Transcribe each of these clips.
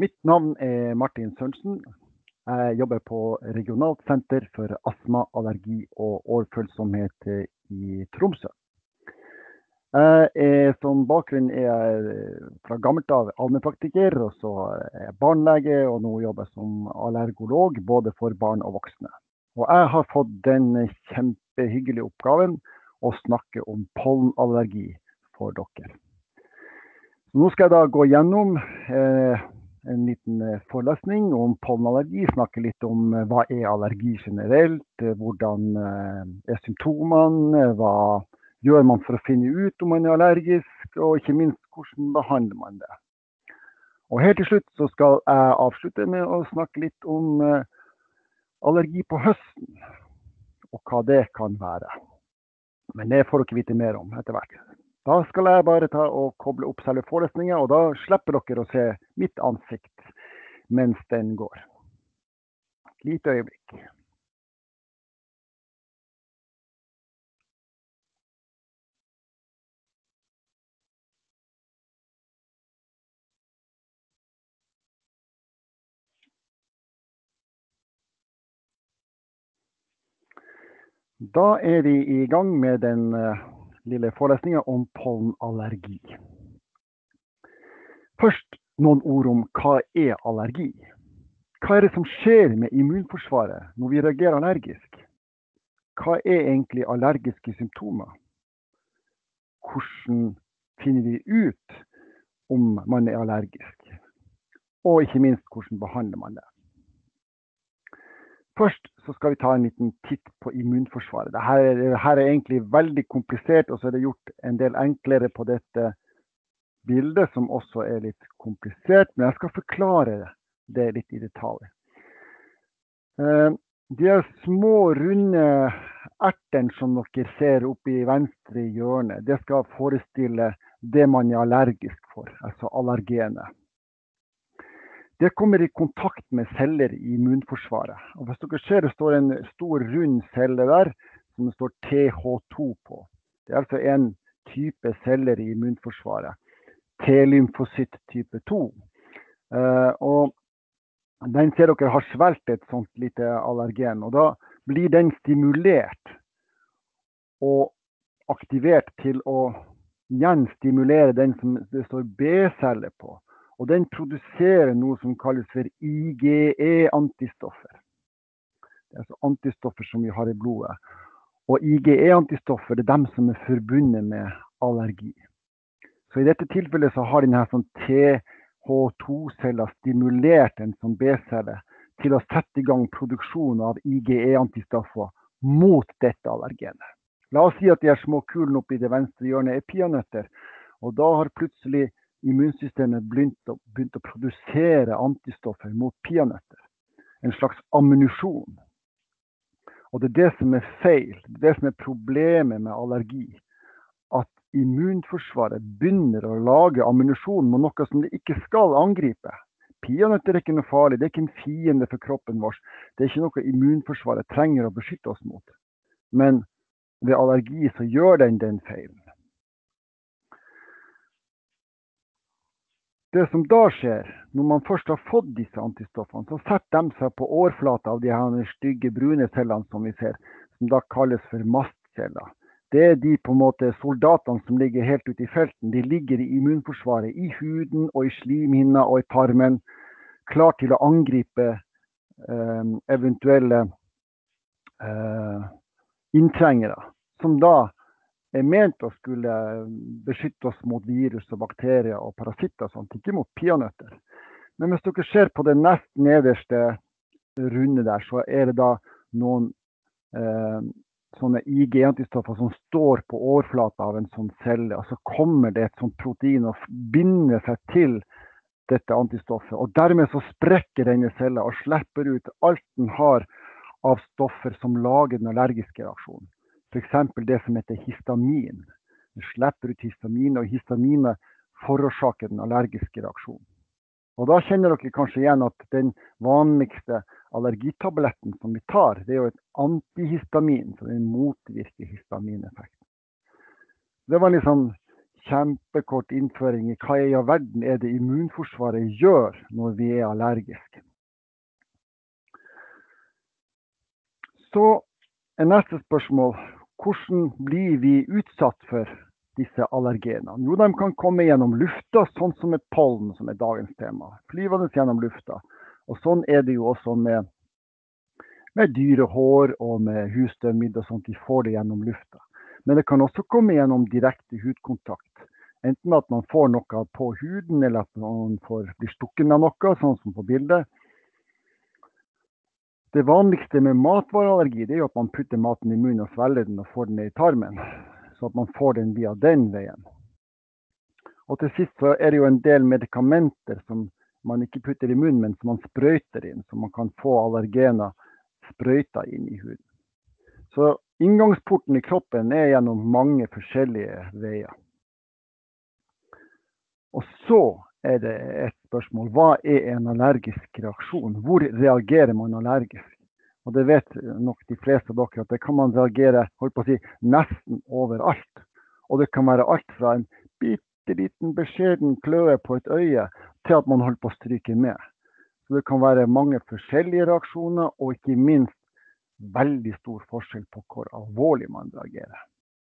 Mitt navn Martin Sørensen. Jeg jobber på Regionalt senter for astma, allergi og årfølsomhet i Tromsø. Som bakgrunn jeg fra gammelt av allmennpraktiker, og så jeg barnelege, og nå jobber jeg som allergolog, både for barn og voksne. Og jeg har fått den kjempehyggelige oppgaven å snakke om pollenallergi for dere. Så nå skal jeg da gå gjennom en liten forelesning om pollenallergi, snakke litt om hva allergi generelt, hvordan symptomene, hva gjør man for å finne ut om man allergisk, og ikke minst hvordan behandler man det. Og helt til slutt så skal jeg avslutte med å snakke litt om allergi på høsten, og hva det kan være. Men det får dere vite mer om etter hvert. Da skal jeg bare ta og koble opp selve forelesningen, og da slipper dere å se mitt ansikt mens den går. Et lite øyeblikk. Da vi i gang med den lille forelesningen om pollenallergi. Først noen ord om hva allergi. Hva det som skjer med immunforsvaret når vi reagerer allergisk? Hva egentlig allergiske symptomer? Hvordan finner vi ut om man allergisk? Og ikke minst, hvordan behandler man det? Først så skal vi ta en liten titt på immunforsvaret. Dette egentlig veldig komplisert, og så det gjort en del enklere på dette bildet, som også litt komplisert, men jeg skal forklare det litt i detalj. De små, runde ertene som dere ser oppe i venstre hjørne, det skal forestille det man allergisk for, altså allergene. Det kommer i kontakt med celler i immunforsvaret. Og hvis dere ser, det står en stor rund celle der, som det står TH2 på. Det altså en type celler i immunforsvaret. T-lymfocytt type 2. Og den ser dere har svelget et sånt lite allergen. Og da blir den stimulert og aktivert til å igjen stimulere den som det står B-celler på. Og den produserer noe som kalles for IgE-antistoffer. Det altså antistoffer som vi har i blodet. Og IgE-antistoffer det dem som forbundet med allergi. Så i dette tilfellet så har denne sånn TH2-celler stimulert en sånn B-celle til å sette i gang produksjon av IgE-antistoffer mot dette allergenet. La oss si at de små kulene oppe i det venstre hjørnet peanøtter, og da har plutselig immunsystemet begynt å produsere antistoffer mot peanøtter. En slags ammunisjon. Og det det som feil, det som problemet med allergi. At immunforsvaret begynner å lage ammunisjon mot noe som det ikke skal angripe. Peanøtter ikke noe farlig, det ikke en fiende for kroppen vår. Det ikke noe immunforsvaret trenger å beskytte oss mot. Men ved allergi så gjør den feilen. Det som da skjer, når man først har fått disse antistoffene, så setter de seg på overflata av de her stygge brune cellene som vi ser, som da kalles for mastceller. Det de på en måte soldatene som ligger helt ute i felten, de ligger i immunforsvaret, i huden og i slimhinna og i tarmen, klar til å angripe eventuelle inntrengere, som da ment å skulle beskytte oss mot virus og bakterier og parasitter og sånt, ikke mot peanøtter. Men hvis dere ser på det nest nederste runde der, så det da noen sånne IgE-antistoffer som står på overflata av en sånn celle, og så kommer det et sånt protein og binder seg til dette antistoffet, og dermed så sprekker denne cella og slipper ut alt den har av stoffer som lager den allergiske reaksjonen. For eksempel det som heter histamin. Det slipper ut histamin, og histaminet forårsaker den allergiske reaksjonen. Og da kjenner dere kanskje igjen at den vanligste allergitabletten som vi tar, det jo et antihistamin, så den motvirker histamineffekten. Det var liksom kjempekort innføring i hva i all verden det immunforsvaret gjør når vi allergiske. Så neste spørsmål, hvordan blir vi utsatt for disse allergenene? Jo, de kan komme gjennom lufta, sånn som et pollen, som dagens tema. Flyvende gjennom lufta. Og sånn det jo også med dyrehår og med husstøvmiddel, sånn at de får det gjennom lufta. Men det kan også komme gjennom direkte hudkontakt. Enten at man får noe på huden, eller at man blir stukken av noe, sånn som på bildet. Det vanligste med matvareallergi det jo at man putter maten i munnen og svelger den og får den ned i tarmen. Så at man får den via den veien. Og til sist så det jo en del medikamenter som man ikke putter i munnen, men som man sprøyter inn, så man kan få allergener sprøyta inn i huden. Så inngangsporten i kroppen gjennom mange forskjellige veier. Og så det et spørsmål, hva en allergisk reaksjon? Hvor reagerer man allergisk? Og det vet nok de fleste av dere at det kan man reagere, holdt på å si, nesten overalt. Og det kan være alt fra en bitteliten beskjeden kløe på et øye til at man holder på å stryke med. Så det kan være mange forskjellige reaksjoner, og ikke minst veldig stor forskjell på hvor alvorlig man reagerer.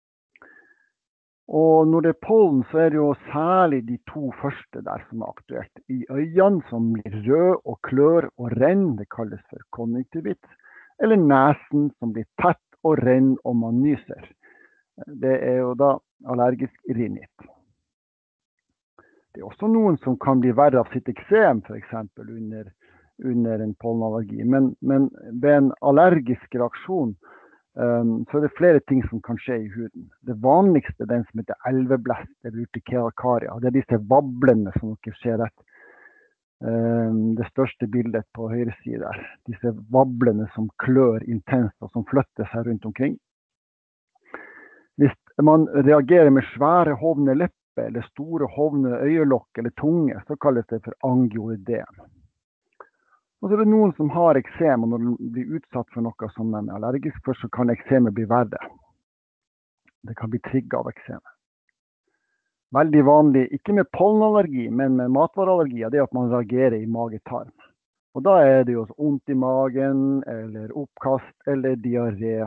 Og når det pollen, så det jo særlig de to første der som aktuelt. I øynene som blir rød og klør og renn, det kalles for konjunktivitt. Eller nesen som blir tett og renn og man nyser. Det jo da allergisk rinitt. Det også noen som kan bli verre av sitt eksem, for eksempel under en pollenallergi. Men ved en allergisk reaksjon, så det flere ting som kan skje i huden. Det vanligste den som heter elveblest, eller urtikaria. Det disse vablene som dere ser rett. Det største bildet på høyre side der. Disse vablene som klør intenst og som flytter seg rundt omkring. Hvis man reagerer med svære hovne lepper eller store hovne øyelokk eller tunge, så kalles det for angioødem. Og så det noen som har eksem, og når de blir utsatt for noe som de allergisk for, så kan eksemet bli verre. Det kan bli trigget av eksemet. Veldig vanlig, ikke med pollenallergi, men med matvareallergi, det at man reagerer i mage-tarm. Og da det jo vondt i magen, eller oppkast, eller diaré,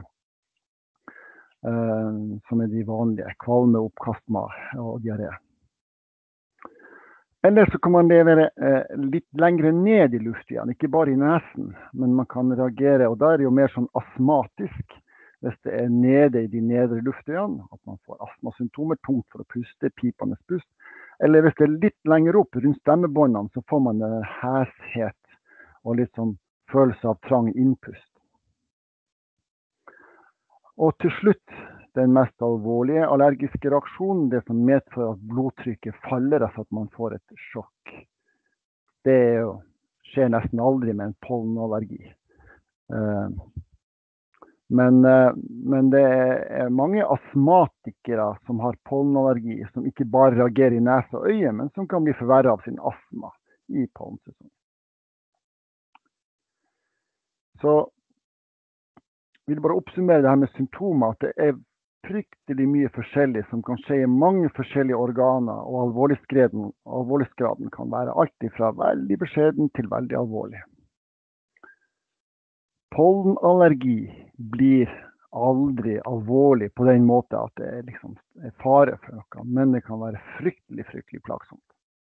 som de vanlige, kvalme, oppkast og diaré. Eller så kan man levere litt lengre ned i luftveien, ikke bare i nesen, men man kan reagere, og da det jo mer sånn astmatisk, hvis det nede i de nedre luftveiene, at man får astmasymptomer, tungt for å puste, pipende pust, eller hvis det litt lenger opp rundt stemmebåndene, så får man heshet og litt sånn følelse av trang innpust. Og til slutt, den mest alvorlige allergiske reaksjonen, det som medfører at blodtrykket faller, at man får et sjokk. Det skjer nesten aldri med en pollenallergi. Men det mange astmatikere som har pollenallergi, som ikke bare reagerer i nese og øye, men som kan bli forverret av sin astma i pollensesongen. Så vil jeg bare oppsummere det her med symptomer, at det fryktelig mye forskjellig som kan skje i mange forskjellige organer, og alvorlighetsgraden kan være alt fra veldig beskjeden til veldig alvorlig. Pollenallergi blir aldri alvorlig på den måten at det liksom fare for noe, men det kan være fryktelig plagsomt.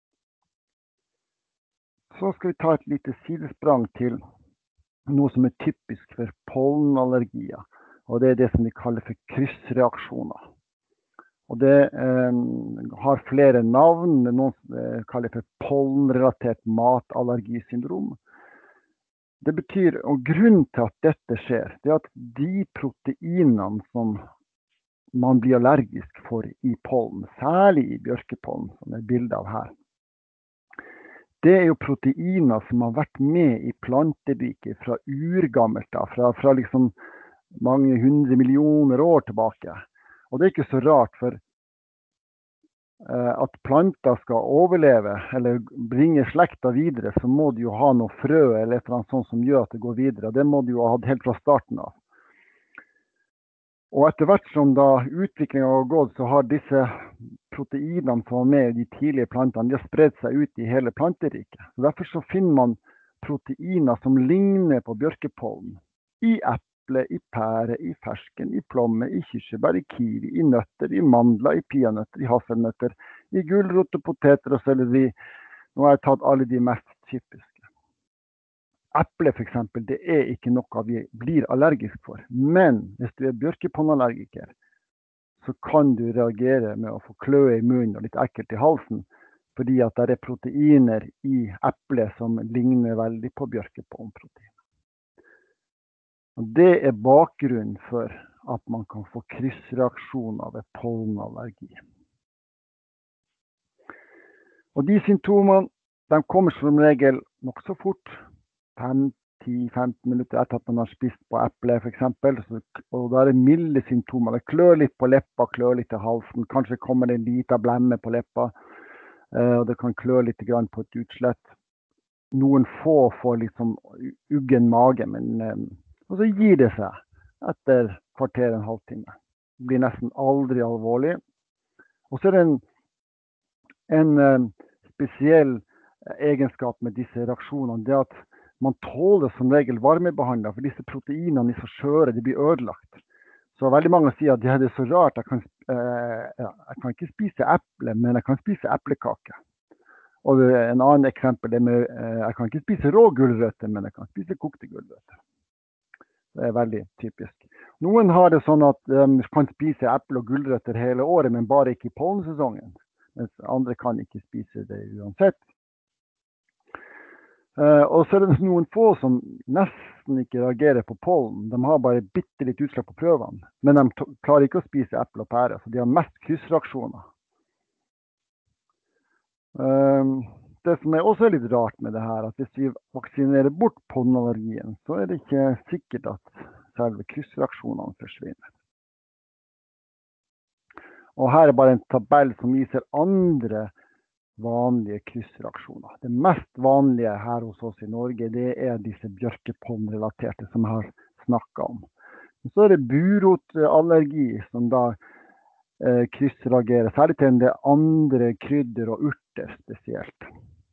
Så skal vi ta et lite sidesprang til noe som typisk for pollenallergier. Og det det som vi kaller for kryssreaksjoner. Og det har flere navn, noen kaller for pollenrelatert matallergisyndrom. Det betyr, og grunnen til at dette skjer, det at de proteinene som man blir allergisk for i pollen, særlig i bjørkepollen, som bildet av her, det jo proteiner som har vært med i planteriket fra urgammelt, fra liksom mange 100 millioner år tilbake. Og det ikke så rart, for at planter skal overleve eller bringe slekta videre, så må de jo ha noe frø eller et eller annet sånt som gjør at det går videre. Det må de jo ha hatt helt fra starten av. Og etter hvert som da utviklingen har gått, så har disse proteinene som var med i de tidlige plantene, de har spredt seg ut i hele planteriket. Så derfor så finner man proteiner som ligner på bjørkepollen i eple, i pære, i fersken, i plomme, i kirsebær, i kiwi, i nøtter, i mandler, i peanøtter, i hasselnøtter, i gulrot og poteter og selleri. Nå har jeg tatt alle de mest typiske. Eple for eksempel, det er ikke noe vi blir allergisk for. Men hvis du er bjørkepollenallergiker, så kan du reagere med å få kløe i munnen og litt ekkelt i halsen, fordi at det er proteiner i eple som ligner veldig på bjørkepollenprotein. Og det er bakgrunnen for at man kan få kryssreaksjoner ved pollenallergi. Og de symptomene, de kommer som regel nok så fort, 5-10-15 minutter etter at man har spist på eple for eksempel, og da er det milde symptomer. Det klør litt på leppa, klør litt i halsen, kanskje kommer det en liten blemme på leppa, og det kan klø litt grann på et utslett. Noen få får liksom uggen mage, og så gir det seg etter kvarter, en halvtime. Det blir nesten aldri alvorlig. Og så er det en spesiell egenskap med disse reaksjonene, det at man tåler som regel varmebehandlet, for disse proteinene i så skjøre, de blir ødelagt. Så veldig mange sier at det er så rart, jeg kan ikke spise eple, men jeg kan spise eplekake. Og en annen eksempel er med, jeg kan ikke spise rå gulrøtter, men jeg kan spise kokte gulrøtter. Det er veldig typisk. Noen har det sånn at de kan spise eple og gulrøtter hele året, men bare ikke i pollensesongen. Mens andre kan ikke spise det uansett. Og så er det noen få som nesten ikke reagerer på pollen. De har bare bitte litt utslag på prøvene, men de klarer ikke å spise eple og pære, så de har mest kryssreaksjoner. Det som er også litt rart med det her, at hvis vi vaksinerer bort pollenallergien, så er det ikke sikkert at selve kryssreaksjonene forsvinner. Og her er bare en tabell som viser andre vanlige kryssreaksjoner. Det mest vanlige her hos oss i Norge, det er disse bjørkepollenrelaterte som jeg har snakket om. Så er det burotallergi som da kryssreagerer, særlig til en del andre krydder og urter spesielt.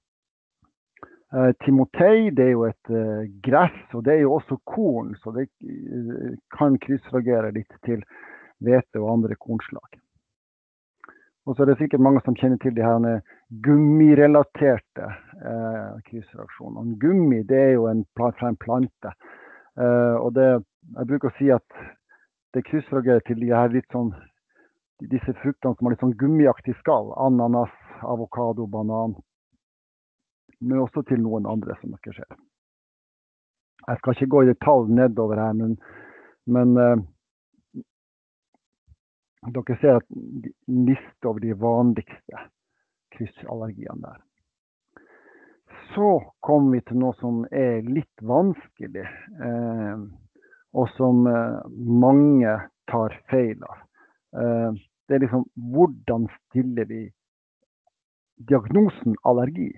Timotei, det er jo et gress, og det er jo også korn, så det kan kryssreagere litt til hvete og andre kornslag. Og så er det sikkert mange som kjenner til de her gummirelaterte kryssreaksjoner. Gummi, det er jo fra en plante. Og jeg bruker å si at det kryssreagerer til de her litt sånn, disse fruktene som har litt sånn gummiaktig skall. Ananas, avokado, banan. Men også til noen andre som dere ser. Jeg skal ikke gå i detalj nedover her, men dere ser at liste over de vanligste kryssallergiene der. Så kommer vi til noe som er litt vanskelig, og som mange tar feil av. Det er liksom, hvordan stiller vi diagnosen allergi?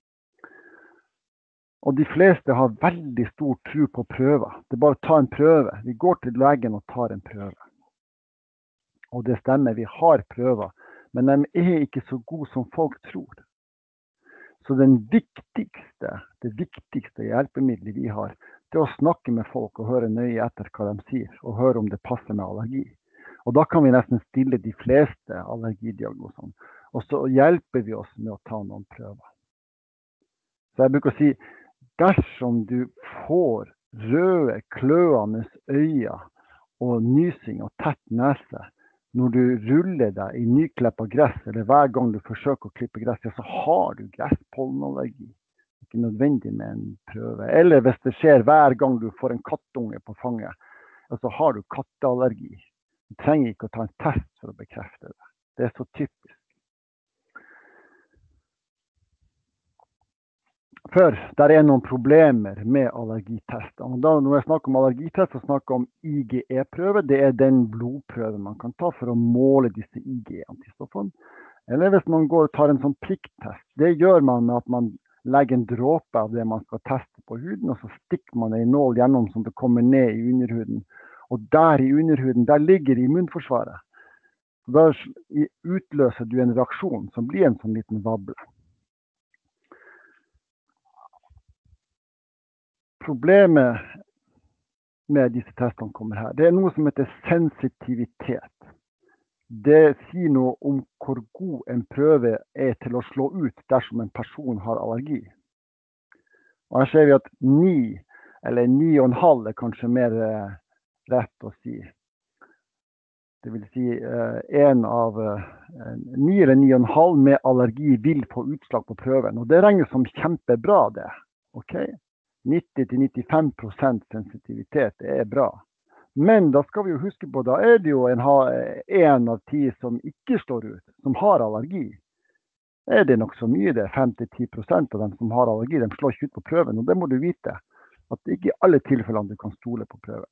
Og de fleste har veldig stor tro på prøver. Det er bare å ta en prøve. Vi går til legen og tar en prøve. Og det stemmer, vi har prøver, men de er ikke så gode som folk tror. Så det viktigste hjelpemiddelet vi har, det er å snakke med folk og høre nøye etter hva de sier, og høre om det passer med allergi. Og da kan vi nesten stille de fleste allergidiagnosene, og så hjelper vi oss med å ta noen prøver. Så jeg bruker å si, dersom du får røde, kløende øyne og nysing og tett nese, når du ruller deg i nyklippet gress, eller hver gang du forsøker å klippe gress, ja, så har du gresspollenallergi. Ikke nødvendig med en prøve. Eller hvis det skjer hver gang du får en kattunge på fanget, ja, så har du katteallergi. Du trenger ikke å ta en test for å bekrefte det. Det er så typisk. For der er noen problemer med allergitester. Og da, når jeg snakker om allergitest, så snakker jeg om IgE-prøve. Det er den blodprøve man kan ta for å måle disse IgE-antistoffene. Eller hvis man går og tar en sånn prikktest. Det gjør man med at man legger en dråpe av det man skal teste på huden, og så stikker man en nål gjennom som det kommer ned i underhuden. Og der i underhuden, der ligger immunforsvaret. Så da utløser du en reaksjon som blir en sånn liten vabble. Problemet med disse testene kommer her. Det er noe som heter sensitivitet. Det sier noe om hvor god en prøve er til å slå ut dersom en person har allergi. Og her ser vi at 9 eller 9,5 er kanskje mer rett å si. Det vil si 1 av 9 eller 9,5 med allergi vil få utslag på prøven. Og det regnes som kjempebra det. Ok? 90-95% sensitivitet, det er bra. Men da skal vi jo huske på, da er det jo 1 av 10 som ikke slår ut, som har allergi. Er det nok så mye det? 5-10% av dem som har allergi, de slår ikke ut på prøven. Og det må du vite, at det ikke er alle tilfellene du kan stole på prøven.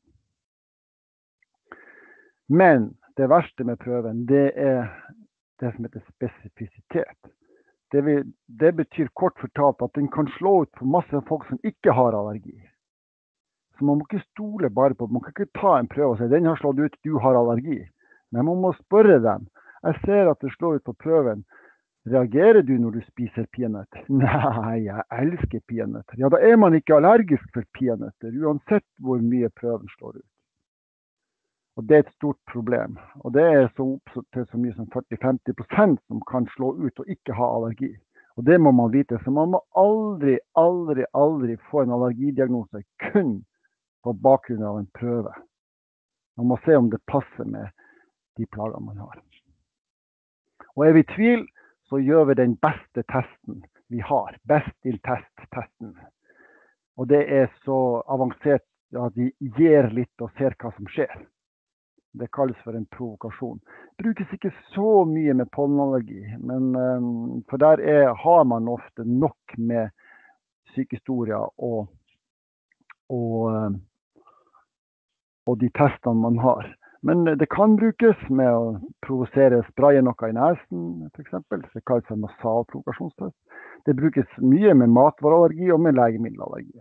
Men det verste med prøven, det er det som heter spesifisitet. Det betyr kort fortalt at den kan slå ut på masse folk som ikke har allergi. Så man må ikke stole bare på, man kan ikke ta en prøve og si, den har slått ut, du har allergi. Men man må spørre dem. Jeg ser at det slår ut på prøven. Reagerer du når du spiser peanøtter? Nei, jeg elsker peanøtter. Ja, da er man ikke allergisk for peanøtter, uansett hvor mye prøven slår ut. Og det er et stort problem. Og det er så oppsatt til så mye som 40-50% som kan slå ut og ikke ha allergi. Og det må man vite. Så man må aldri få en allergidiagnose kun på bakgrunn av en prøve. Man må se om det passer med de plagene man har. Og er vi i tvil, så gjør vi den beste testen vi har. Best-in-test-testen. Og det er så avansert at de gir litt og ser hva som skjer. Det kalles for en provokasjon. Det brukes ikke så mye med pollenallergi, men for der har man ofte nok med sykehistorier og de testene man har. Men det kan brukes med å provosere spraye noe i nesen, for eksempel. Det kalles for nasal provokasjonstest. Det brukes mye med matvareallergi og med legemiddelallergi.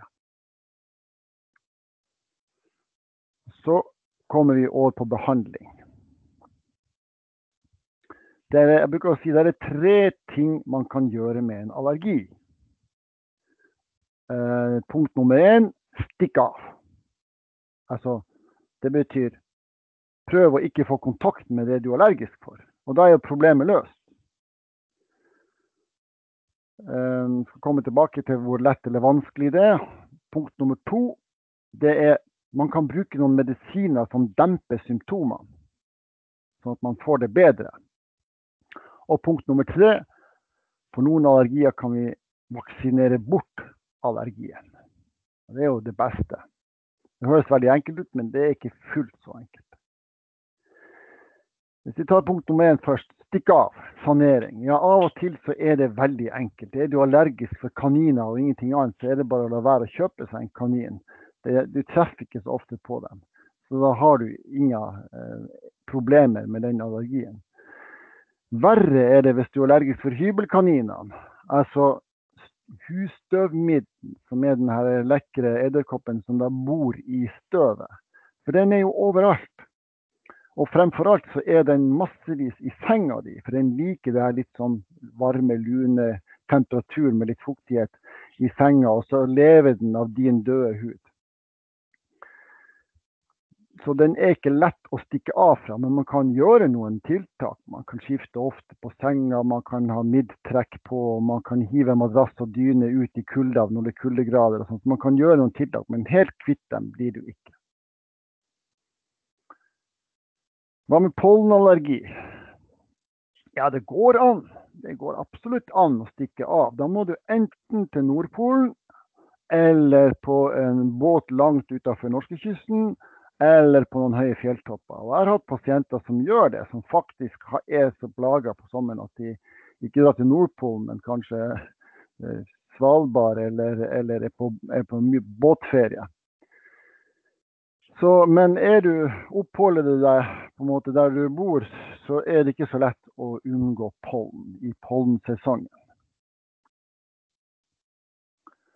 Så kommer vi over på behandling. Jeg bruker å si det er 3 ting man kan gjøre med en allergi. Punkt nummer 1, stikk av. Altså, det betyr prøv å ikke få kontakt med det du er allergisk for. Og da er jo problemet løst. Jeg skal komme tilbake til hvor lett eller vanskelig det er. Punkt nummer 2, det er man kan bruke noen medisiner som demper symptomene, sånn at man får det bedre. Og punkt nummer 3, for noen allergier kan vi vaksinere bort allergien. Det er jo det beste. Det høres veldig enkelt ut, men det er ikke fullt så enkelt. Hvis vi tar punkt nummer 1 først, stikk av, sanering. Ja, av og til så er det veldig enkelt. Er du allergisk for kaniner og ingenting annet, så er det bare å la være å kjøpe seg en kanin. Du treffer ikke så ofte på dem, så da har du ingen problemer med den allergien. Verre er det hvis du er allergisk for hybelkaninene, altså husstøvmiddel, som er den her lekre edderkoppen som da bor i støvet. For den er jo overalt. Og fremfor alt så er den massevis i senga di, for den liker det her litt sånn varme, lune temperatur med litt fuktighet i senga, og så lever den av din døde hud. Så den er ikke lett å stikke av fra, men man kan gjøre noen tiltak. Man kan skifte ofte på senga, man kan ha midtrekk på, man kan hive madrass og dyne ut i kulda når det er kuldegrader og sånt. Man kan gjøre noen tiltak, men helt kvitt dem blir du ikke. Hva med pollenallergi? Ja, det går an. Det går absolutt an å stikke av. Da må du enten til Nordpolen, eller på en båt langt utenfor norskekysten, eller på noen høye fjelltopper. Og jeg har hatt pasienter som gjør det, som faktisk er så plaget på sommeren at de ikke drar til Nordpolen, men kanskje Svalbard eller er på mye båtferie. Men du oppholder deg på en måte der du bor, så er det ikke så lett å unngå pollen i pollensesongen.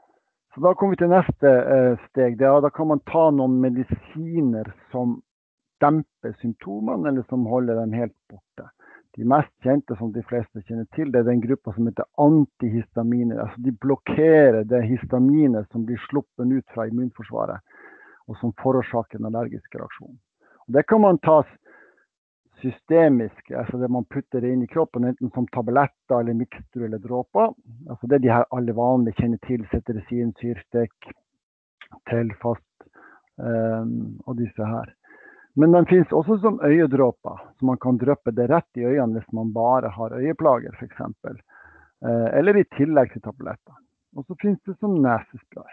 Så da kommer vi til neste steg. Da kan man ta noen medisiner som demper symptomene, eller som holder dem helt borte. De mest kjente som de fleste kjenner til, det er den gruppa som heter antihistaminer. Altså de blokkerer det histaminet som blir sluppet ut fra immunforsvaret, og som forårsaker en allergisk reaksjon. Og det kan man ta systemisk, altså det man putter inn i kroppen, enten som tabletter eller mikstur eller dråper. Altså det de her alle vanlige kjenner til, cetirizin, syrstek, telfast og disse her. Men den finnes også som øyedråper, så man kan dryppe det rett i øynene hvis man bare har øyeplager, for eksempel. Eller i tillegg til tabletter. Og så finnes det som nesespray.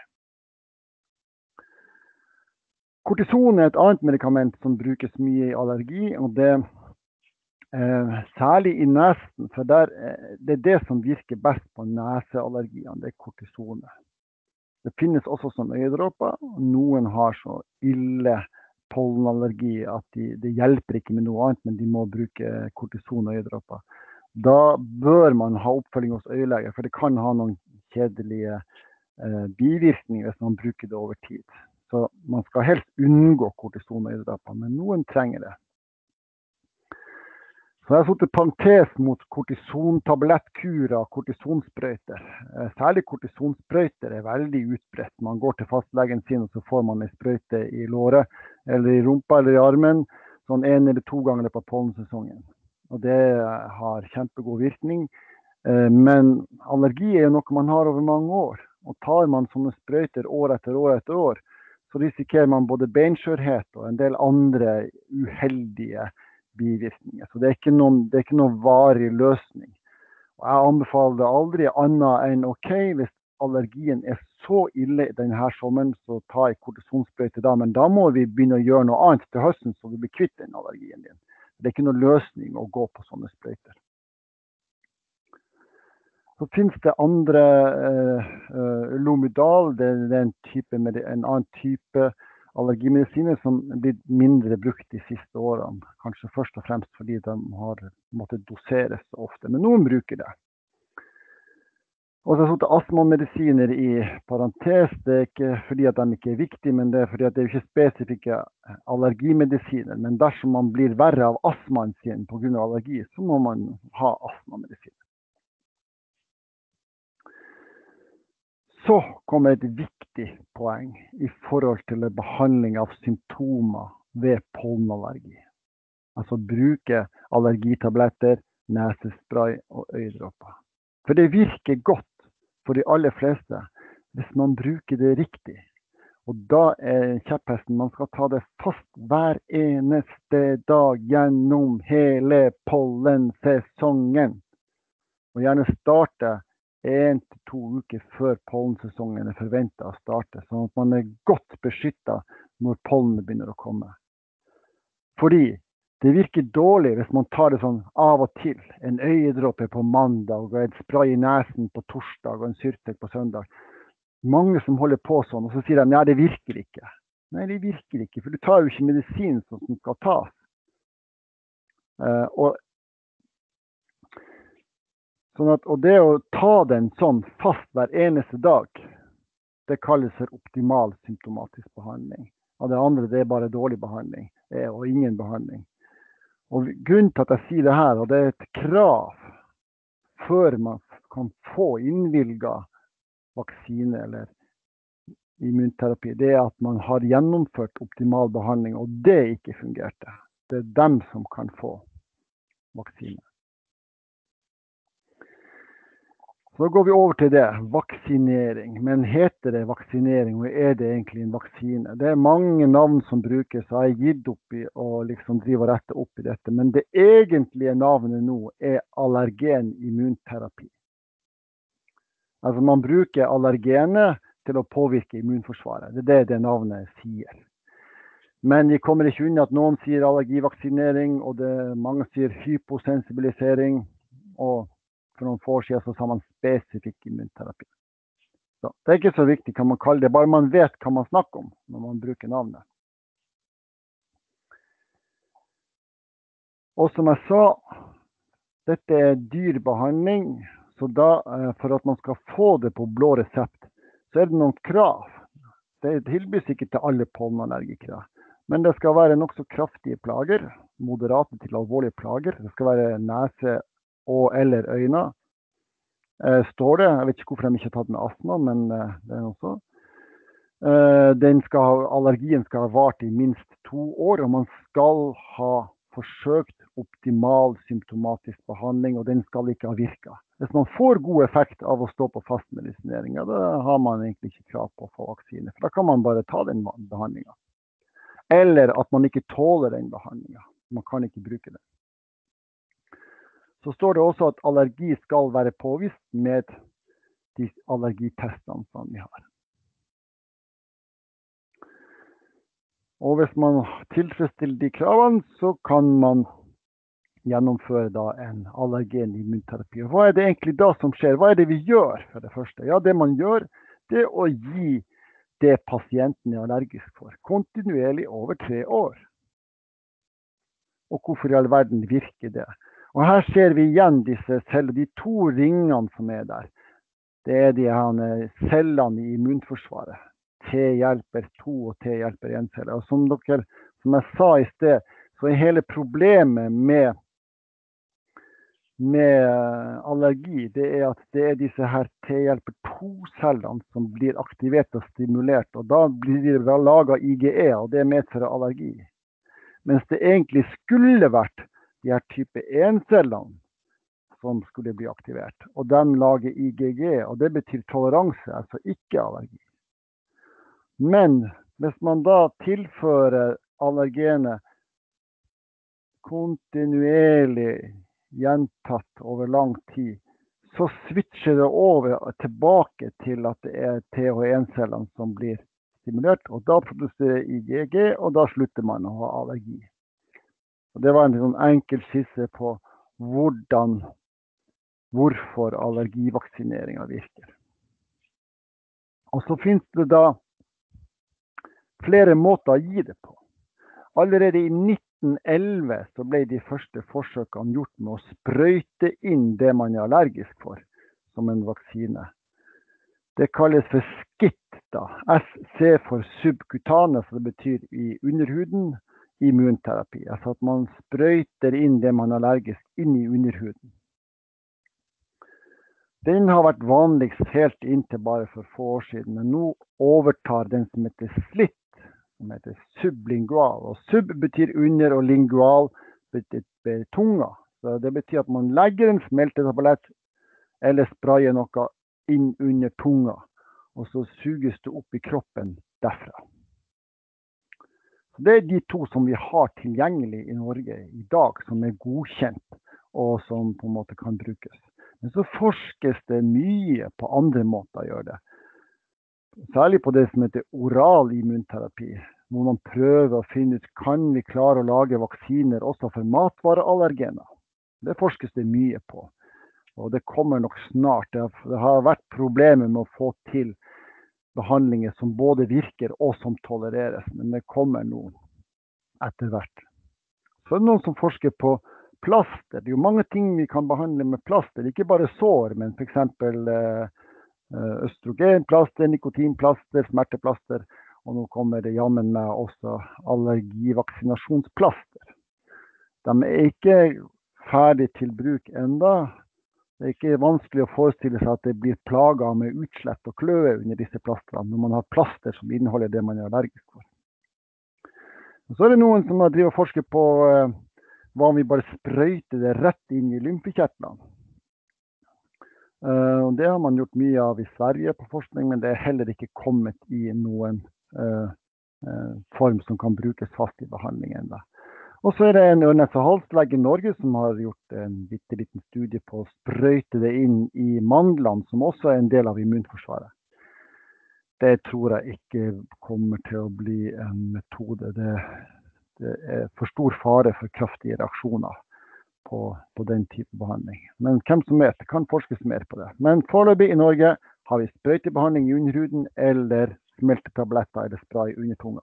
Kortison er et annet medikament som brukes mye i allergi, og det særlig i nesen, for det er det som virker best på neseallergiene, det er kortisonet. Det finnes også som øyedråper, og noen har så ille pollenallergi at det hjelper ikke med noe annet, men de må bruke kortison og øyedråper. Da bør man ha oppfølging hos øyelege, for det kan ha noen kjedelige bivirkninger hvis man bruker det over tid. Så man skal helst unngå kortison og øyedråper, men noen trenger det. Så jeg har satt parentes mot kortisontablettkurer og kortisonsprøyter. Særlig kortisonsprøyter er veldig utbredt. Man går til fastlegen sin, og så får man en sprøyte i låret, eller i rumpa, eller i armen, sånn 1 eller 2 ganger på pollensesongen. Og det har kjempegod virkning. Men allergi er jo noe man har over mange år. Og tar man sånne sprøyter år etter år etter år, så risikerer man både beinskjørhet og en del andre uheldige bivirkninger. Så det er ikke noen varig løsning. Og jeg anbefaler det aldri annet enn ok, hvis allergien er så ille denne sommeren, så ta en kortisonsprøyte da, men da må vi begynne å gjøre noe annet til høsten, så du blir kvitt den allergien din. Det er ikke noen løsning å gå på sånne sprøyter. Så finnes det andre Lomidal, det er en annen type allergimedisiner som er blitt mindre brukt de siste årene. Kanskje først og fremst fordi de har måttet doseres så ofte, men noen bruker det. Og så har jeg astmamedisiner i parentes. Det er ikke fordi at de ikke er viktige, men det er fordi at det er ikke spesifikke allergimedisiner. Men dersom man blir verre av astmaen sin på grunn av allergi, så må man ha astmamedisiner. Så kommer et viktig poeng i forhold til behandling av symptomer ved pollenallergi. Altså bruke allergitabletter, nesespray og øyedråper. For det virker godt for de aller fleste hvis man bruker det riktig. Og da er kjepphesten, man skal ta det fast hver eneste dag gjennom hele pollensesongen. Og gjerne starte 1 til 2 uker før pollensesongen er forventet å starte, sånn at man er godt beskyttet når pollen begynner å komme. Fordi det virker dårlig hvis man tar det sånn av og til. En øyedråpe på mandag, og et spray i nesen på torsdag, og en syrtek på søndag. Mange som holder på sånn, og så sier de, ja, det virker ikke. Nei, det virker ikke, for du tar jo ikke medisin som skal tas. Og det å ta den sånn fast hver eneste dag, det kalles for optimal symptomatisk behandling. Og det andre, det er bare dårlig behandling, og ingen behandling. Og grunnen til at jeg sier det her, og det er et krav før man kan få innvilget vaksine eller immunterapi, det er at man har gjennomført optimal behandling, og det ikke fungerte. Det er dem som kan få vaksine. Så går vi over til det, vaksinering. Men heter det vaksinering, og er det egentlig en vaksine? Det er mange navn som brukes, så jeg har gitt opp i å liksom drive og rette opp i dette. Men det egentlige navnet nå er allergen immunterapi. Altså man bruker allergene til å påvirke immunforsvaret. Det er det navnet sier. Men vi kommer ikke unna at noen sier allergivaksinering, og mange sier hyposensibilisering, og for noen få år siden så sa man spesifikk immunterapi. Så det er ikke så viktig hva man kaller det, bare man vet hva man snakker om når man bruker navnet. Og som jeg sa, dette er dyr behandling, så da for at man skal få det på blå resept, så er det noen krav. Det tilbys ikke til alle pollenallergikere. Men det skal være nok så kraftige plager, moderate til alvorlige plager. Det skal være nese og eller øyne. Står det, jeg vet ikke hvorfor de ikke har tatt med astma, men det er noe så. Allergien skal ha vart i minst 2 år, og man skal ha forsøkt optimal symptomatisk behandling, og den skal ikke ha virket. Hvis man får god effekt av å stå på fastmedisinering, da har man egentlig ikke krav på å få vaksine, for da kan man bare ta den behandlingen. Eller at man ikke tåler den behandlingen. Man kan ikke bruke den. Så står det også at allergi skal være påvist med de allergitestene som vi har. Og hvis man tilfredsstiller de kravene, så kan man gjennomføre da en allergen immunterapi. Og hva er det egentlig da som skjer? Hva er det vi gjør for det første? Ja, det man gjør, det er å gi det pasienten er allergisk for, kontinuerlig over 3 år. Og hvorfor i all verden virker det? Og her ser vi igjen disse celler, de 2 ringene som er der. Det er de her cellene i immunforsvaret. T-hjelper 2 og T-hjelper 1 celler. Og som jeg sa i sted, så er hele problemet med allergi, det er at det er disse her T-hjelper 2-cellene som blir aktivert og stimulert, og da blir det laget IgE, og det medfører allergi. Mens det egentlig skulle vært de her type 1-cellene som skulle bli aktivert, og de lager IgG, og det betyr toleranse, altså ikke allergi. Men hvis man da tilfører allergene kontinuerlig gjentatt over lang tid, så switcher det over tilbake til at det er TH1-cellene som blir stimulert, og da produserer IgG, og da slutter man å ha allergi. Og det var en sånn enkel skisse på hvorfor allergivaksineringen virker. Og så finnes det da flere måter å gi det på. Allerede i 1911 så ble de første forsøkene gjort med å sprøyte inn det man er allergisk for, som en vaksine. Det kalles for SCIT da. SC for subkutane, så det betyr i underhuden, immunterapi. Altså at man sprøyter inn det man er allergisk inn i underhuden. Den har vært vanligst helt inntil bare for få år siden, men nå overtar den som heter SLIT, som heter sublingual. Og sub betyr under, og lingual betyr tunga. Så det betyr at man legger en smeltetablett eller sprayer noe inn under tunga, og så suges det opp i kroppen derfra. Så det er de 2 som vi har tilgjengelig i Norge i dag, som er godkjent, og som på en måte kan brukes. Men så forskes det mye på andre måter å gjøre det. Særlig på det som heter oral immunterapi, hvor man prøver å finne ut, kan vi klare å lage vaksiner også for matvareallergener? Det forskes det mye på, og det kommer nok snart. Det har vært problemer med å få til behandlinger som både virker og som tolereres, men det kommer nå etter hvert. Så er det noen som forsker på plaster. Det er jo mange ting vi kan behandle med plaster, ikke bare sår, men for eksempel østrogenplaster, nikotinplaster, smerteplaster, og nå kommer det jammen med også allergivaksinasjonsplaster. De er ikke ferdig til bruk enda. Det er ikke vanskelig å forestille seg at det blir plager med utslett og kløe under disse plastrene, når man har plaster som inneholder det man er allergisk for. Og så er det noen som har drivet og forsket på hva om vi bare sprøyter det rett inn i lymfekjertlene. Det har man gjort mye av i Sverige på forskning, men det er heller ikke kommet i noen form som kan brukes fast i behandlingen. Og så er det en ørnes- og halslege i Norge som har gjort en bitteliten studie på å sprøyte det inn i mandlene, som også er en del av immunforsvaret. Det tror jeg ikke kommer til å bli en metode. Det er for stor fare for kraftige reaksjoner på den type behandling. Men hvem som vet, det kan forskes mer på det. Men foreløpig i Norge har vi sprøytebehandling i underhuden eller smeltetabletter eller spray under tunga.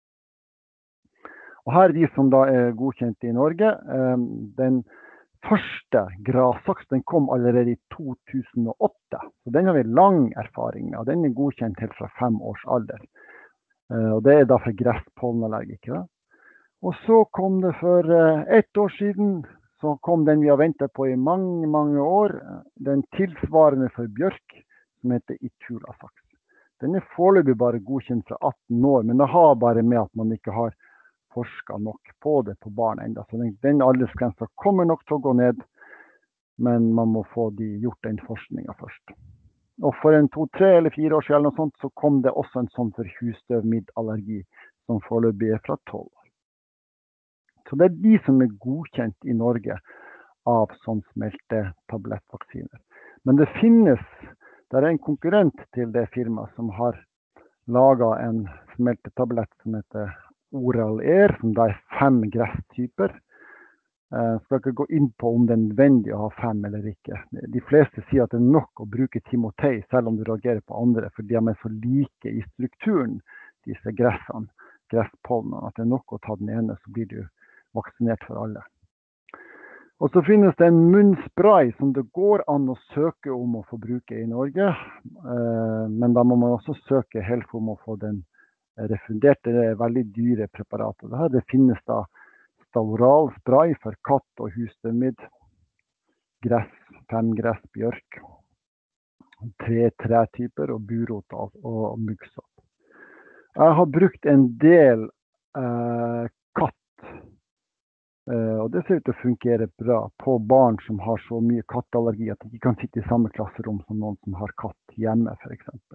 Og her er de som da er godkjent i Norge. Den første Grasax, den kom allerede i 2008. Så den har vi lang erfaring med, og den er godkjent helt fra 5 års alder. Og det da for gresspollenallergikere. Og så kom det for 1 år siden, så kom den vi har ventet på i mange, mange år, den tilsvarende for bjørk, som heter Itulasax. Den foreløpig bare godkjent fra 18 år, men det har bare med at man ikke har forsket nok på det på barn enda. Så den aldersgrensen kommer nok til å gå ned, men man må få gjort den forskningen først. Og for 2, 3 eller 4 år siden sånt, så kom det også en sånn for husstøvmiddallergi, som foreløpig fra 12 år. Så det de som godkjent i Norge av sånn smeltetablettvaksiner. Men det finnes, det en konkurrent til det firmaet som har laget en smeltetablett som heter Oral Air, som da 5 gresstyper. Skal ikke gå inn på om det nødvendig å ha 5 eller ikke. De fleste sier at det nok å bruke Timotei, selv om du reagerer på andre, for de er så like i strukturen, disse gresspollenene, at det nok å ta den ene, så blir du vaksinert for alle. Og så finnes det en munnspray som det går an å søke om å få bruke i Norge, men da må man også søke helt om å få den refundert. Det veldig dyre preparater. Det finnes da Staural spray for katt og husstøvmidd, gress, 5 gress, bjørk, 3 tretyper og burot og muggsopp. Jeg har brukt en del katt, og det ser ut til å fungere bra på barn som har så mye kattallergi at de ikke kan sitte i samme klasserom som noen som har katt hjemme, for eksempel.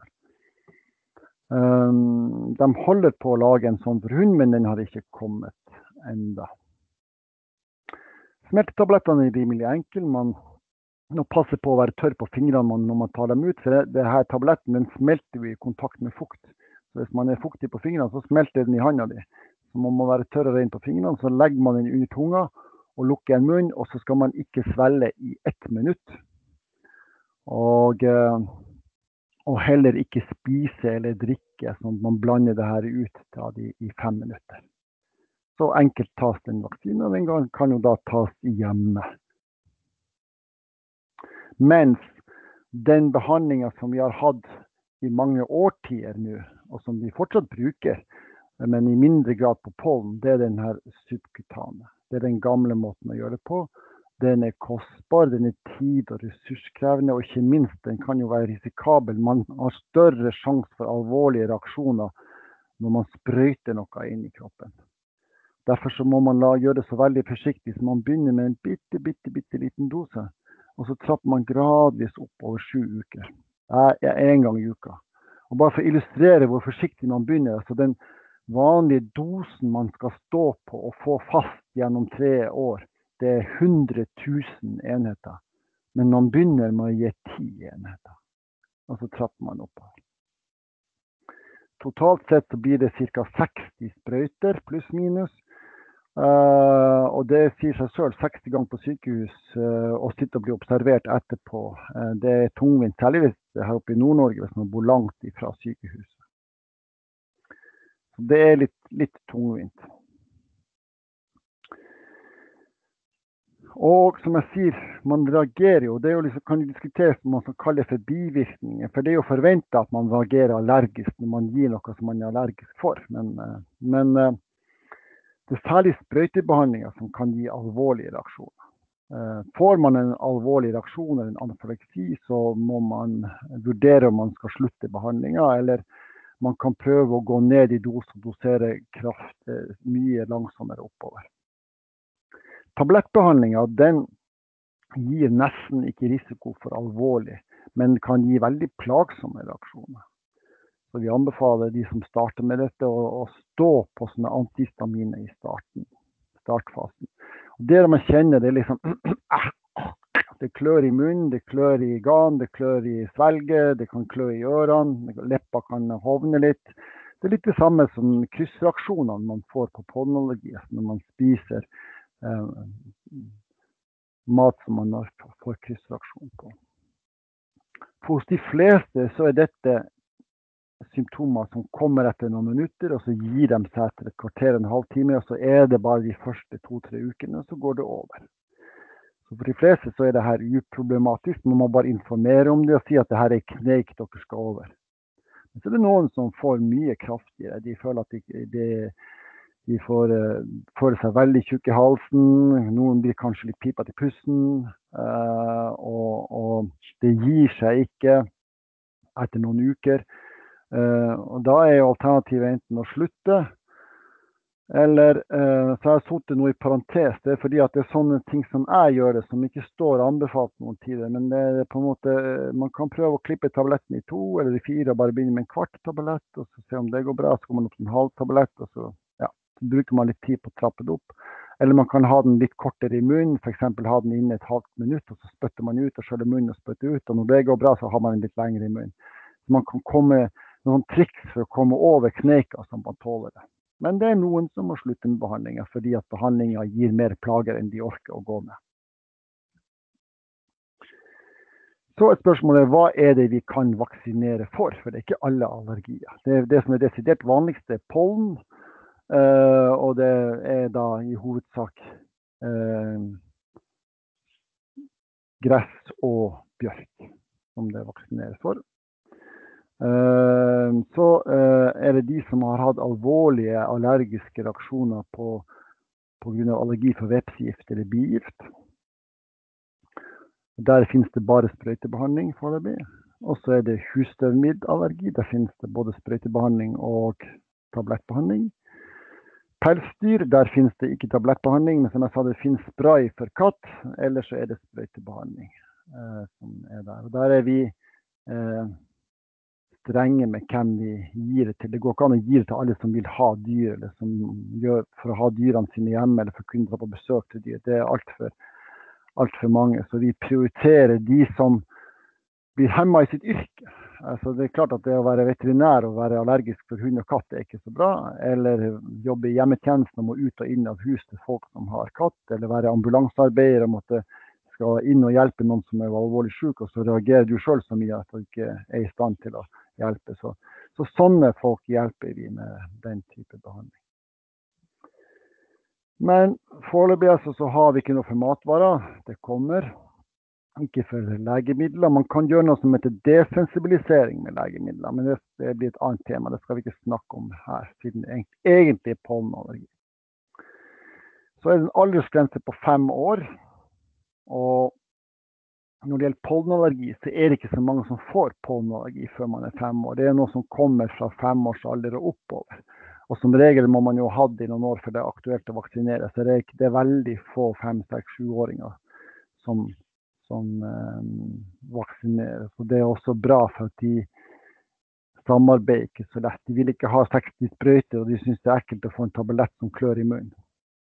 De holder på å lage en sånn for hund, men den har ikke kommet enda. Smeltetablettene rimelig enkle. Man må passe på å være tørr på fingrene når man tar dem ut, for det her tabletten den smelter jo i kontakt med fukt. Så hvis man fuktig på fingrene, så smelter den i handa di. Så man må være tørr og ren på fingrene, så legger man den under tunga og lukker en munn, og så skal man ikke svelge i 1 minutt. Og heller ikke spise eller drikke, sånn at man blander det her ut i 5 minutter. Så enkelt tas den vaksinen, og den kan jo da tas hjemme. Mens den behandlingen som vi har hatt i mange årtier nå, og som vi fortsatt bruker, men i mindre grad på pollen, det den her subkutane. Det den gamle måten å gjøre det på. Den kostbar, den tid- og ressurskrevende, og ikke minst, den kan jo være risikabel. Man har større sjanse for alvorlige reaksjoner når man sprøyter noe inn i kroppen. Derfor så må man gjøre det så veldig forsiktig, så man begynner med en bitte liten dose, og så trapper man gradvis opp over 7 uker. 1 gang i uka. Og bare for å illustrere hvor forsiktig man begynner, så den vanlige dosen man skal stå på og få fast gjennom 3 år, det 100 000 enheter. Men man begynner med å gi 10 enheter. Og så trapper man opp her. Totalt sett så blir det ca. 60 sprøyter, pluss minus. Og det sier seg selv 60 ganger på sykehus og sitte og bli observert etterpå. Det tungvint, særlig hvis det er her oppe i Nord-Norge, hvis man bor langt ifra sykehuset. Så det er litt tungvint. Og som jeg sier, man reagerer jo, det er jo liksom, kan jo diskuteres om man skal kalle det for bivirkninger, for det er jo forventet at man reagerer allergisk når man gir noe som man er allergisk for, men det er særlig sprøytebehandlinger som kan gi alvorlige reaksjoner. Får man en alvorlig reaksjon eller en anafylaksi, så må man vurdere om man skal slutte behandlingen, eller man kan prøve å gå ned i dos og dosere kraft mye langsommere oppover. Tablettbehandlingen, den gir nesten ikke risiko for alvorlig, men kan gi veldig plagsomme reaksjoner. Så vi anbefaler de som starter med dette å stå på sånne antihistaminer i startfasen. Og det man kjenner, det er liksom det klør i munnen, det klør i gan, det klør i svelget, det kan klø i ørene, leppa kan hovne litt. Det er litt det samme som kryssreaksjonene man får på pollenallergi når man spiser mat som man får kryssreaksjon på. For hos de fleste så er dette symptomer som kommer etter noen minutter, og så gir de seg etter et kvarter, en halvtime, og så er det bare de første 2-3 ukene, og så går det over. Så for de fleste så er det her uproblematisk, man må bare informere om det og si at det her er kneik dere skal over. Så det noen som får mye kraftigere. De føler at de får føler seg veldig tjukk i halsen. Noen blir kanskje litt pipet i pusten. Og det gir seg ikke etter noen uker. Og da jo alternativet enten å slutte, eller så har jeg satt noe i parentes. Det fordi at det sånne ting som jeg gjør det, som ikke står anbefalt noen tider. Men det på en måte, man kan prøve å klippe tabletten i 2 eller i 4, og bare begynne med en kvart tablett, og så se om det går bra. Så går man opp til en halv tablett, og så bruker man litt tid på å trappe det opp. Eller man kan ha den litt kortere i munnen, for eksempel ha den inne et halvt minutt, og så spytter man ut og skjøler munnen og spytter ut. Og når det går bra, så har man den litt lengre i munnen. Så man kan komme noen triks for å komme over kneika som man tåler det. Men det noen som må slutte med behandlingen, fordi at behandlingen gir mer plager enn de orker å gå med. Så et spørsmål hva det vi kan vaksinere for? For det ikke alle allergier. Det som desidert vanligste pollen, og det da i hovedsak gress og bjørk som det vaksineres for. Så det de som har hatt alvorlige allergiske reaksjoner på grunn av allergi for vepsegift eller bigift. Der finnes det bare sprøytebehandling foreløpig. Og så det husstøvmiddelallergi. Der finnes det både sprøytebehandling og tablettbehandling. Pelsdyr, der finnes det ikke tablettbehandling, men som jeg sa, det finnes spray for katt, eller så det sprøytebehandling som der. Og der vi strenge med hvem vi gir det til. Det går ikke an å gi det til alle som vil ha dyr, eller som gjør for å ha dyrene sine hjemme, eller for å kunne dra på besøk til dyr. Det alt for mange, så vi prioriterer de som blir hemmet i sitt yrke. Altså det klart at det å være veterinær og være allergisk for hund og katt ikke så bra, eller jobbe i hjemmetjenesten og må ut og inn av hus til folk som har katt, eller være ambulansearbeider og skal inn og hjelpe noen som alvorlig syk, og så reagerer du selv så mye at du ikke i stand til å hjelpe. Så sånne folk hjelper vi med den type behandling. Men foreløpig så har vi ikke noe for matvarer. Det kommer. Ikke for legemidler. Man kan gjøre noe som heter desensibilisering med legemidler, men det blir et annet tema. Det skal vi ikke snakke om her, siden det egentlig pollenallergi. Så det en aldersgrense på 5 år, og når det gjelder pollenallergi, så det ikke så mange som får pollenallergi før man 5 år. Det noe som kommer fra 5 års alder og oppover. Og som regel må man jo ha det i noen år for det aktuelt å vaksinere. Så det veldig få 5, 6, 7-åringer som vaksineres. Og det også bra for at de samarbeider ikke så lett. De vil ikke ha 60 sprøyter, og de synes det ekkelt å få en tablett som klør i munnen.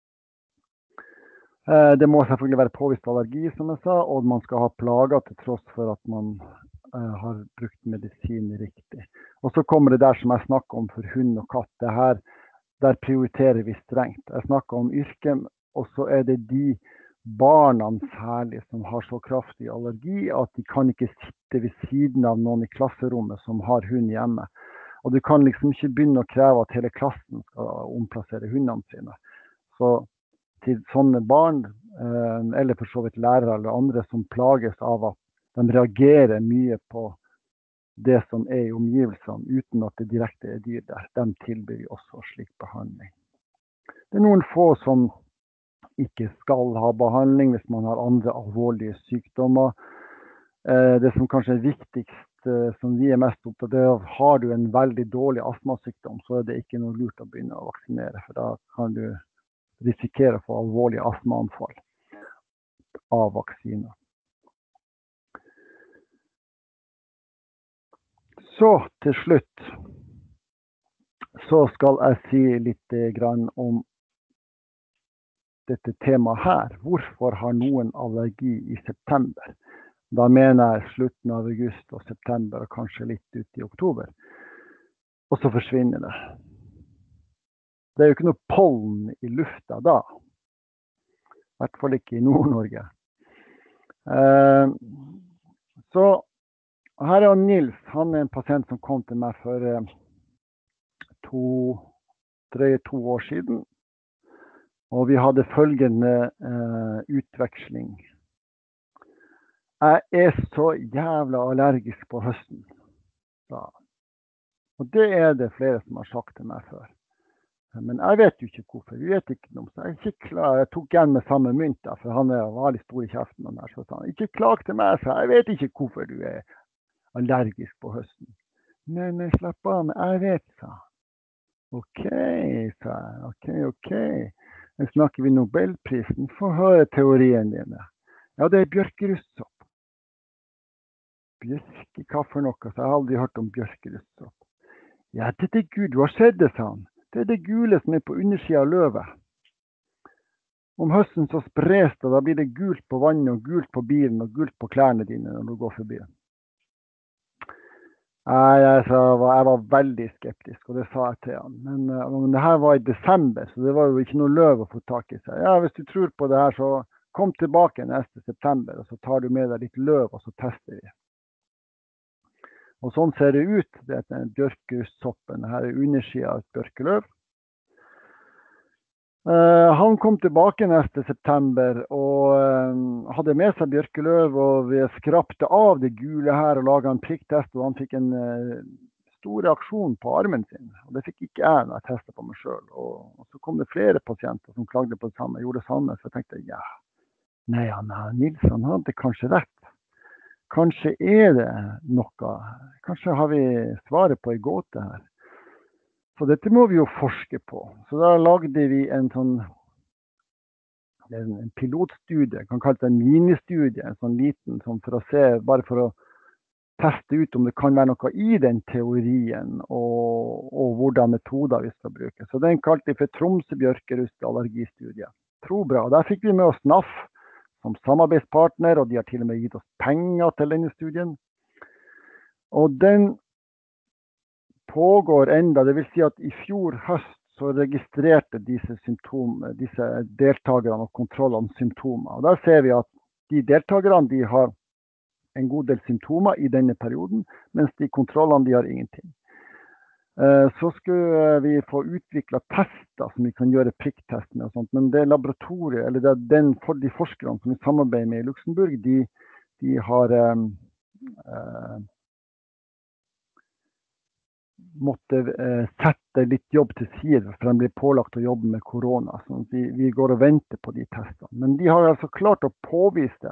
Det må selvfølgelig være påvist allergi, som jeg sa, og man skal ha plager til tross for at man har brukt medisin riktig. Og så kommer det der som jeg snakker om for hund og katt. Det her, der prioriterer vi strengt. Jeg snakker om yrken, og så det de barna særlig som har så kraftig allergi at de kan ikke sitte ved siden av noen i klasserommet som har hund hjemme. Og du kan liksom ikke begynne å kreve at hele klassen skal omplassere hundene sine. Så til sånne barn, eller for så vidt lærere eller andre som plages av at de reagerer mye på det som i omgivelsene uten at det direkte dyr der, de tilbyr også slik behandling. Det noen få som ikke skal ha behandling hvis man har andre alvorlige sykdommer. Det som kanskje viktigst, som vi mest opptatt av, har du en veldig dårlig astmasykdom, så det ikke noe lurt å begynne å vaksinere, for da kan du risikere å få alvorlige astmaanfall av vaksiner. Så til slutt så skal jeg si litt grann om dette temaet her. Hvorfor har noen allergi i september? Da mener jeg slutten av august og september, og kanskje litt ut i oktober. Og så forsvinner det. Det jo ikke noe pollen i lufta da. I hvert fall ikke i Nord-Norge. Så her Nils, han en pasient som kom til meg for 2 år siden. Og vi hadde følgende utveksling. Jeg så jævla allergisk på høsten. Da. Og det det flere som har sagt til meg før. Men jeg vet jo ikke hvorfor. Vi vet ikke noe. Så jeg, er ikke klar. Jeg tok igjen med samme mynt, da, for han var litt stor i kjeften. Og der, så sa han, ikke klag til meg, for jeg vet ikke hvorfor du allergisk på høsten. Men slapp av, men jeg vet, sa han. Ok, sa jeg. Ok. Men snakker vi Nobelprisen, få høre teorien din. Ja, det bjørkerustsopp. Bjørke, hva for noe? Så jeg har aldri hørt om bjørkerustsopp. Ja, det Gud, du har sett det, sa han. Det gule som på undersiden av løvet. Om høsten så spres det, da blir det gult på vannet og gult på bilen og gult på klærne dine når du går forbi. Jeg var veldig skeptisk, og det sa jeg til han. Men det her var i desember, så det var jo ikke noe løv å få tak i seg. Ja, hvis du tror på det her, så kom tilbake neste september, og så tar du med deg litt løv, og så tester vi. Og sånn ser det ut, det bjørkerustsoppen. Her undersiden av et bjørkeløv. Han kom tilbake neste september og hadde med seg bjørkeløv, og vi skrapte av det gule her og laget en prikktest, og han fikk en stor reaksjon på armen sin. Og det fikk ikke jeg når jeg testet på meg selv. Og så kom det flere pasienter som klagde på det samme, gjorde det samme, så jeg tenkte, ja, nei, Nilsson hadde kanskje rett. Kanskje det noe, kanskje har vi svaret på en gåte her. Så dette må vi jo forske på. Så da lagde vi en pilotstudie, kan kalle det en ministudie, en sånn liten, for å se, bare for å teste ut om det kan være noe i den teorien, og hvordan metoder vi skal bruke. Så den kalte vi for Tromsø bjørkerust allergistudie. Tro bra. Der fikk vi med oss NAF som samarbeidspartner, og de har til og med gitt oss penger til denne studien. Og den pågår enda, det vil si at i fjor høst så registrerte disse deltakerne og kontrollene symptomer. Og der ser vi at de deltakerne de har en god del symptomer i denne perioden, mens de kontrollene de har ingenting. Så skulle vi få utviklet tester som vi kan gjøre prikktest med og sånt, men det laboratoriet, eller de forskerne som vi samarbeider med i Luxembourg, de har måtte sette litt jobb til side, for de blir pålagt å jobbe med korona, så vi går og venter på de testene. Men de har altså klart å påvise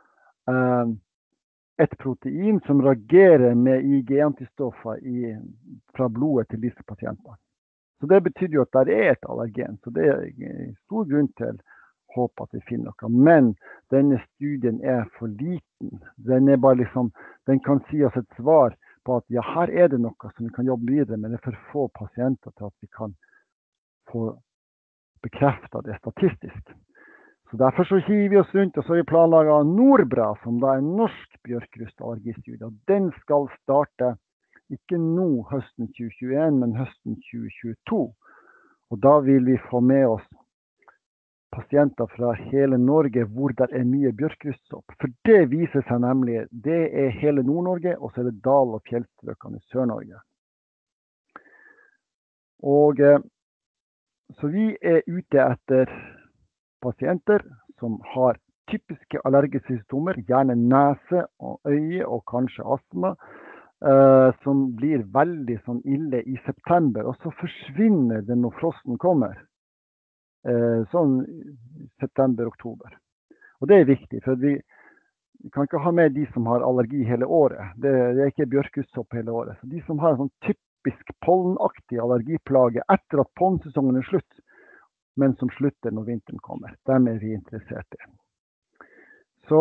et protein som reagerer med IgE-antistoffer fra blodet til disse pasientene. Så det betyr jo at det et allergen, så det stor grunn til håp at vi finner noe. Men denne studien for liten. Den bare den kan si oss et svar på at ja, her det noe som vi kan jobbe videre med, det for få pasienter til at vi kan få bekreftet det statistisk. Så derfor så hiver vi oss rundt, og så har vi planlagt Norbra, som da en norsk bjørkerustallergistudie. Og den skal starte ikke nå høsten 2021, men høsten 2022. Og da vil vi få med oss pasienter fra hele Norge hvor det mye bjørkerustsopp. For det viser seg nemlig, det hele Nord-Norge, og så det dal- og fjellstrøkene i Sør-Norge. Og så vi ute etter pasienter som har typiske allergiske symptomer, gjerne nese og øye og kanskje astma, som blir veldig ille i september, og så forsvinner det når frosten kommer. Sånn september-oktober. Og det viktig, for vi kan ikke ha med de som har allergi hele året. Det ikke bjørkerustsopp hele året. Så de som har en sånn typisk pollenaktig allergiplage etter at pollensesongen slutt, men som slutter når vinteren kommer. Dem vi interessert i. Så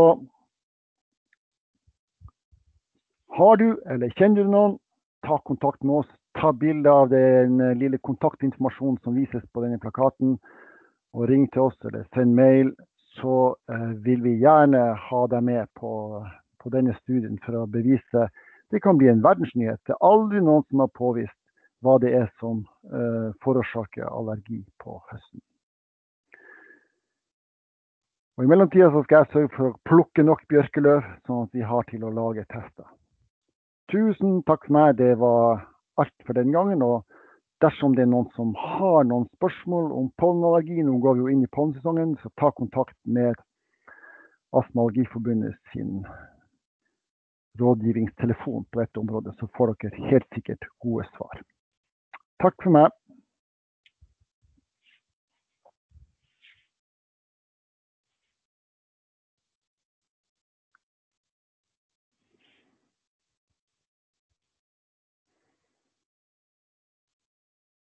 har du, eller kjenner du noen, ta kontakt med oss. Ta bilde av den lille kontaktinformasjonen som vises på denne plakaten, og ring til oss eller send mail, så vil vi gjerne ha deg med på denne studien for å bevise. Det kan bli en verdensnyhet. Det aldri noen som har påvist hva det som forårsaker allergi på høsten. Og i mellomtiden så skal jeg sørge for å plukke nok bjørkeløv, sånn at vi har til å lage tester. Tusen takk for meg, det var alt for den gangen, og dersom det noen som har noen spørsmål om pollenallergi, nå går vi jo inn i pollensesongen, så ta kontakt med Astma- og Allergiforbundet sin rådgivningstelefon på dette området, så får dere helt sikkert gode svar. Takk for meg.